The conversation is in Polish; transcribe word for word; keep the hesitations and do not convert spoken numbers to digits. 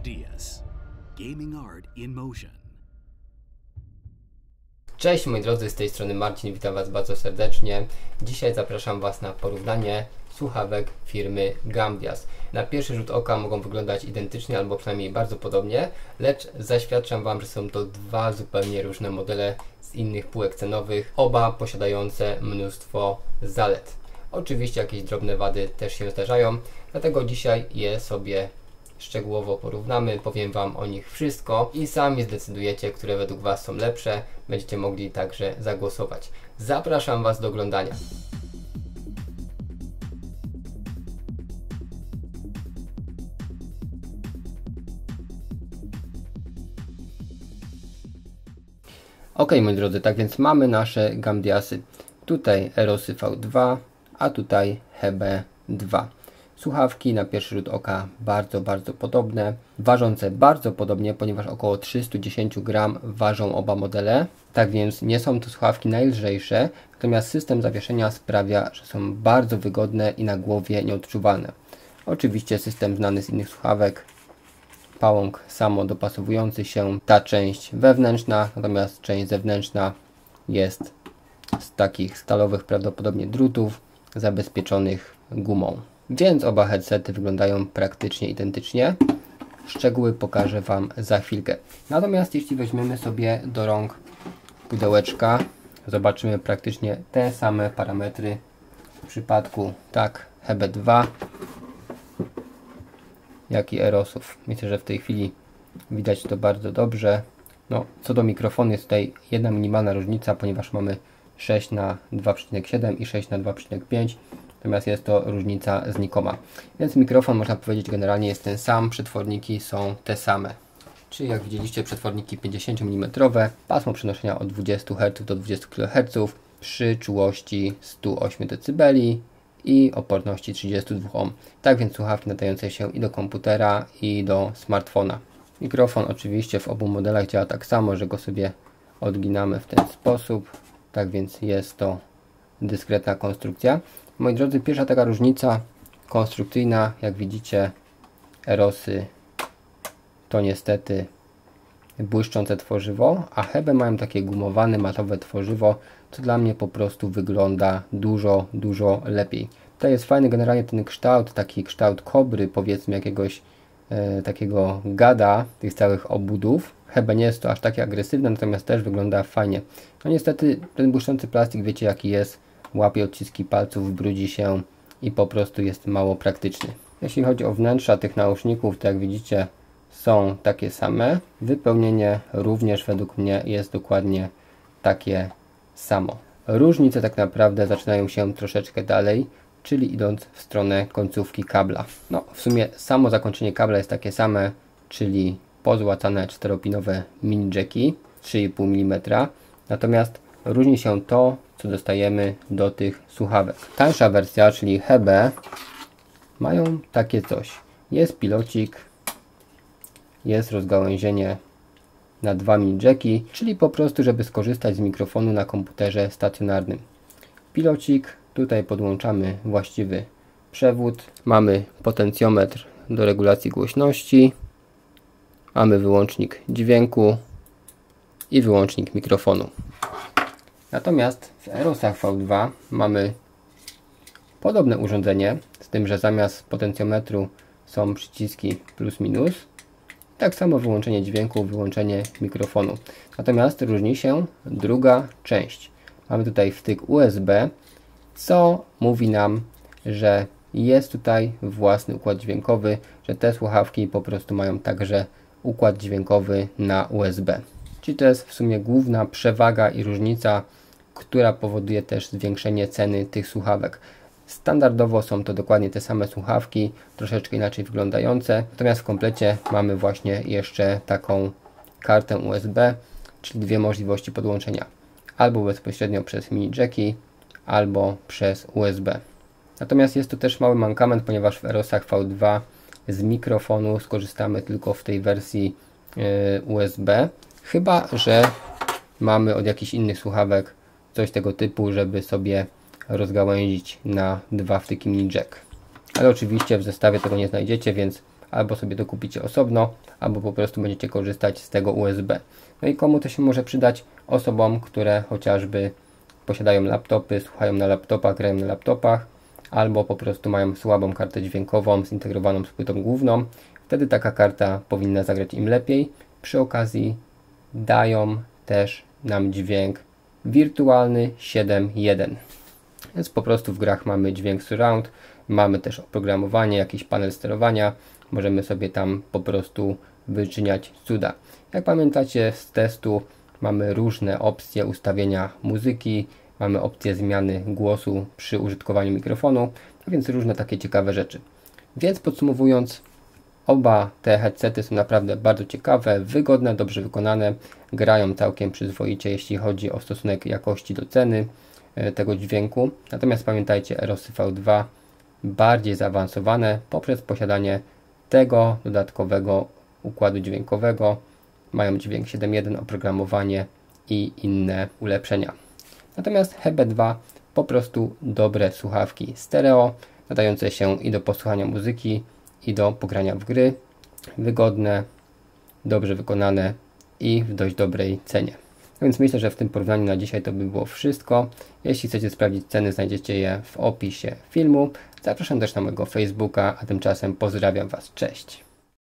Gamdias. Gaming art in motion. Cześć moi drodzy, z tej strony Marcin, witam Was bardzo serdecznie. Dzisiaj zapraszam Was na porównanie słuchawek firmy Gamdias. Na pierwszy rzut oka mogą wyglądać identycznie albo przynajmniej bardzo podobnie, lecz zaświadczam Wam, że są to dwa zupełnie różne modele z innych półek cenowych, oba posiadające mnóstwo zalet. Oczywiście jakieś drobne wady też się zdarzają, dlatego dzisiaj je sobie szczegółowo porównamy, powiem Wam o nich wszystko i sami zdecydujecie, które według Was są lepsze. Będziecie mogli także zagłosować. Zapraszam Was do oglądania. Ok, moi drodzy, tak więc mamy nasze Gamdiasy. Tutaj Erosy V dwa, a tutaj H B dwa. Słuchawki na pierwszy rzut oka bardzo, bardzo podobne, ważące bardzo podobnie, ponieważ około trzysta dziesięć gramów ważą oba modele. Tak więc nie są to słuchawki najlżejsze, natomiast system zawieszenia sprawia, że są bardzo wygodne i na głowie nieodczuwalne. Oczywiście system znany z innych słuchawek, pałąk samo dopasowujący się, ta część wewnętrzna, natomiast część zewnętrzna jest z takich stalowych prawdopodobnie drutów zabezpieczonych gumą. Więc oba headsety wyglądają praktycznie identycznie. Szczegóły pokażę Wam za chwilkę. Natomiast jeśli weźmiemy sobie do rąk pudełeczka, zobaczymy praktycznie te same parametry w przypadku tak H B dwa, jak i Erosów. Myślę, że w tej chwili widać to bardzo dobrze. No, co do mikrofonu jest tutaj jedna minimalna różnica, ponieważ mamy sześć na dwa przecinek siedem i sześć na dwa przecinek pięć. Natomiast jest to różnica znikoma. Więc mikrofon, można powiedzieć, generalnie jest ten sam, przetworniki są te same. Czyli jak widzieliście, przetworniki pięćdziesięcomilimetrowe, pasmo przenoszenia od dwudziestu herców do dwudziestu kiloherców przy czułości stu ośmiu decybeli i oporności trzydziestu dwóch ohmów. Tak więc słuchawki nadające się i do komputera, i do smartfona. Mikrofon oczywiście w obu modelach działa tak samo, że go sobie odginamy w ten sposób. Tak więc jest to dyskretna konstrukcja. Moi drodzy, pierwsza taka różnica konstrukcyjna, jak widzicie, Erosy to niestety błyszczące tworzywo, a H B mają takie gumowane, matowe tworzywo, co dla mnie po prostu wygląda dużo, dużo lepiej. To jest fajny generalnie ten kształt, taki kształt kobry, powiedzmy jakiegoś e, takiego gada tych całych obudów. H B nie jest to aż takie agresywne, natomiast też wygląda fajnie. No niestety ten błyszczący plastik, wiecie jaki jest, łapie odciski palców, brudzi się i po prostu jest mało praktyczny. Jeśli chodzi o wnętrza tych nauszników, to jak widzicie są takie same. Wypełnienie również według mnie jest dokładnie takie samo. Różnice tak naprawdę zaczynają się troszeczkę dalej, czyli idąc w stronę końcówki kabla. No w sumie samo zakończenie kabla jest takie same, czyli pozłacane czteropinowe mini jacki trzy i pół milimetra. Natomiast różni się to, co dostajemy do tych słuchawek. Tańsza wersja, czyli H B, mają takie coś. Jest pilocik, jest rozgałęzienie na dwa mini jacki, czyli po prostu, żeby skorzystać z mikrofonu na komputerze stacjonarnym. Pilocik, tutaj podłączamy właściwy przewód, mamy potencjometr do regulacji głośności, mamy wyłącznik dźwięku i wyłącznik mikrofonu. Natomiast w Erosach V dwa mamy podobne urządzenie, z tym, że zamiast potencjometru są przyciski plus minus. Tak samo wyłączenie dźwięku, wyłączenie mikrofonu. Natomiast różni się druga część. Mamy tutaj wtyk U S B, co mówi nam, że jest tutaj własny układ dźwiękowy, że te słuchawki po prostu mają także układ dźwiękowy na U S B. Czyli to jest w sumie główna przewaga i różnica, która powoduje też zwiększenie ceny tych słuchawek. Standardowo są to dokładnie te same słuchawki, troszeczkę inaczej wyglądające, natomiast w komplecie mamy właśnie jeszcze taką kartę U S B, czyli dwie możliwości podłączenia. Albo bezpośrednio przez mini jacki, albo przez U S B. Natomiast jest to też mały mankament, ponieważ w Erosach V dwa z mikrofonu skorzystamy tylko w tej wersji yy, U S B. Chyba że mamy od jakichś innych słuchawek coś tego typu, żeby sobie rozgałęzić na dwa wtyki mini jack. Ale oczywiście w zestawie tego nie znajdziecie, więc albo sobie dokupicie osobno, albo po prostu będziecie korzystać z tego U S B. No i komu to się może przydać? Osobom, które chociażby posiadają laptopy, słuchają na laptopach, grają na laptopach, albo po prostu mają słabą kartę dźwiękową zintegrowaną z płytą główną. Wtedy taka karta powinna zagrać im lepiej. Przy okazji dają też nam dźwięk wirtualny siedem jeden. Więc po prostu w grach mamy dźwięk surround, mamy też oprogramowanie, jakiś panel sterowania, możemy sobie tam po prostu wyczyniać cuda. Jak pamiętacie z testu, mamy różne opcje ustawienia muzyki, mamy opcję zmiany głosu przy użytkowaniu mikrofonu, a więc różne takie ciekawe rzeczy. Więc podsumowując, oba te headsety są naprawdę bardzo ciekawe, wygodne, dobrze wykonane, grają całkiem przyzwoicie, jeśli chodzi o stosunek jakości do ceny tego dźwięku. Natomiast pamiętajcie, Erosy V dwa bardziej zaawansowane poprzez posiadanie tego dodatkowego układu dźwiękowego. Mają dźwięk siedem jeden, oprogramowanie i inne ulepszenia. Natomiast H B dwa po prostu dobre słuchawki stereo, nadające się i do posłuchania muzyki, i do pogrania w gry. Wygodne, dobrze wykonane i w dość dobrej cenie. Więc myślę, że w tym porównaniu na dzisiaj to by było wszystko. Jeśli chcecie sprawdzić ceny, znajdziecie je w opisie filmu. Zapraszam też na mojego Facebooka, a tymczasem pozdrawiam Was. Cześć!